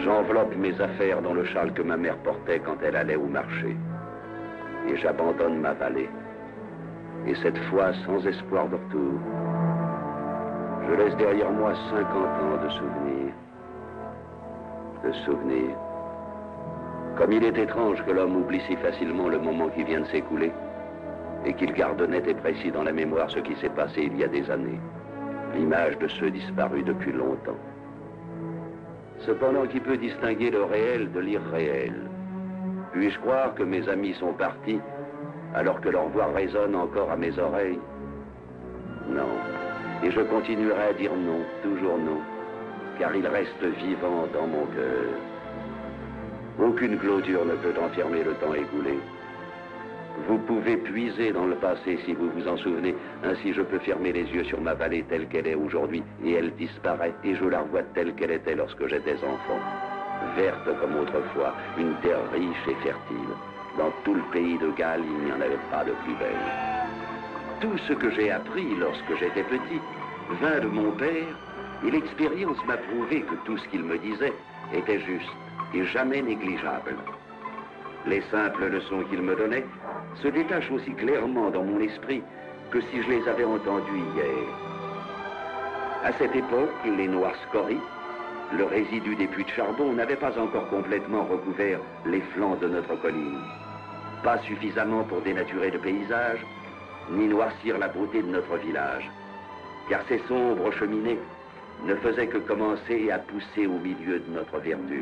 J'enveloppe mes affaires dans le châle que ma mère portait quand elle allait au marché. Et j'abandonne ma vallée. Et cette fois, sans espoir de retour. Je laisse derrière moi 50 ans de souvenirs. De souvenirs. Comme il est étrange que l'homme oublie si facilement le moment qui vient de s'écouler et qu'il garde net et précis dans la mémoire ce qui s'est passé il y a des années. L'image de ceux disparus depuis longtemps. Cependant, qui peut distinguer le réel de l'irréel? Puis-je croire que mes amis sont partis alors que leur voix résonne encore à mes oreilles? Non. Et je continuerai à dire non, toujours non, car ils restent vivants dans mon cœur. Aucune clôture ne peut enfermer le temps écoulé. Vous pouvez puiser dans le passé si vous vous en souvenez. Ainsi, je peux fermer les yeux sur ma vallée telle qu'elle est aujourd'hui, et elle disparaît, et je la revois telle qu'elle était lorsque j'étais enfant. Verte comme autrefois, une terre riche et fertile. Dans tout le pays de Galles, il n'y en avait pas de plus belle. Tout ce que j'ai appris lorsque j'étais petit vint de mon père, et l'expérience m'a prouvé que tout ce qu'il me disait était juste et jamais négligeable. Les simples leçons qu'il me donnait se détachent aussi clairement dans mon esprit que si je les avais entendues hier. À cette époque, les noires scories, le résidu des puits de charbon, n'avaient pas encore complètement recouvert les flancs de notre colline. Pas suffisamment pour dénaturer le paysage, ni noircir la beauté de notre village, car ces sombres cheminées ne faisaient que commencer à pousser au milieu de notre verdure.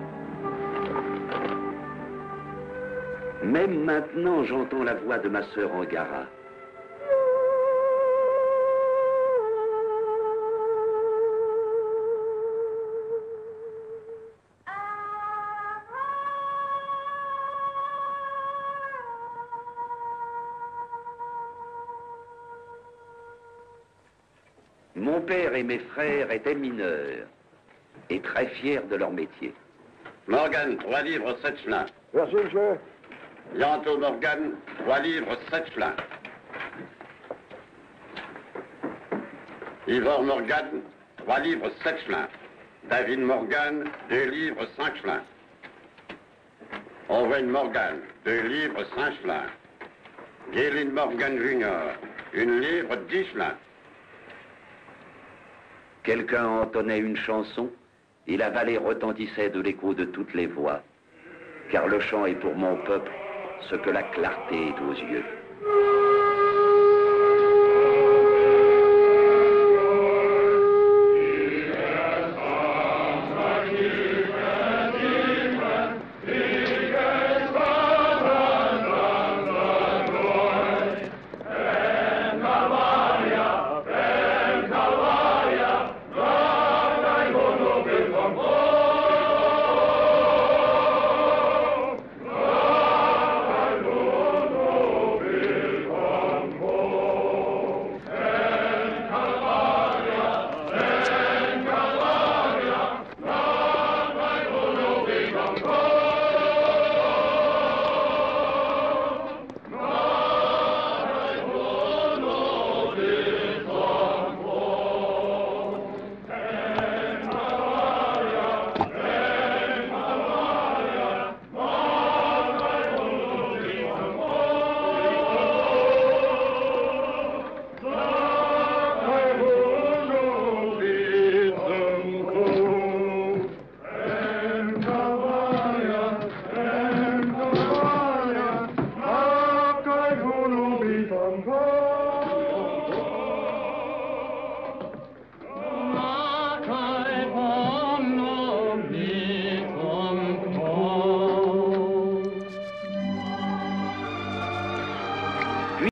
Même maintenant, j'entends la voix de ma sœur Angara. Mon père et mes frères étaient mineurs et très fiers de leur métier. Morgan, 3 livres 7 flins. Merci, monsieur. Bientôt Morgan, 3 livres 7 flins. Ivor Morgan, 3 livres 7 flins. David Morgan, 2 livres 5 flins. Owen Morgan, 2 livres 5 flins. Galen Morgan Jr., 1 livre 10 flins. Quelqu'un entonnait une chanson et la vallée retentissait de l'écho de toutes les voix. Car le chant est pour mon peuple ce que la clarté est aux yeux.